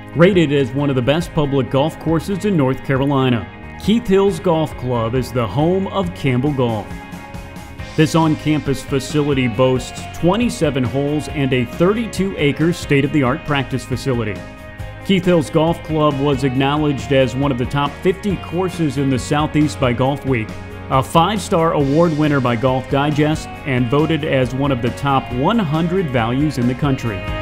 Rated as one of the best public golf courses in North Carolina, Keith Hills Golf Club is the home of Campbell Golf. This on-campus facility boasts 27 holes and a 32-acre state-of-the-art practice facility. Keith Hills Golf Club was acknowledged as one of the top 50 courses in the Southeast by Golf Week, a 5-star award winner by Golf Digest, and voted as one of the top 100 values in the country.